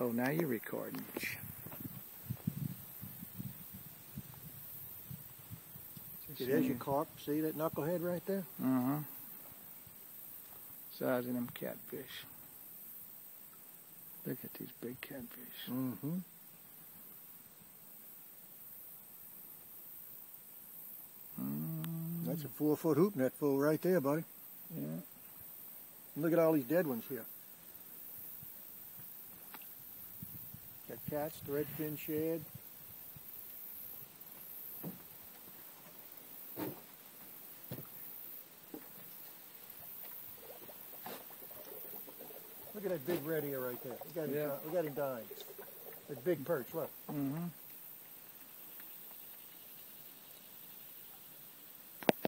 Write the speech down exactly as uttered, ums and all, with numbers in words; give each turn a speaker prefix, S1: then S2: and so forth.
S1: Oh, now you're recording.
S2: See, there's your carp. See that knucklehead right there?
S1: Uh-huh. Size of them catfish. Look at these big catfish.
S2: Mm-hmm.
S1: Mm.
S2: That's a four-foot hoop net full right there, buddy.
S1: Yeah.
S2: Look at all these dead ones here. Got cats, threadfin shad. Look at that big red ear right there. We got him,
S1: Yeah.
S2: we got him dying. That big perch, look.
S1: Mm-hmm.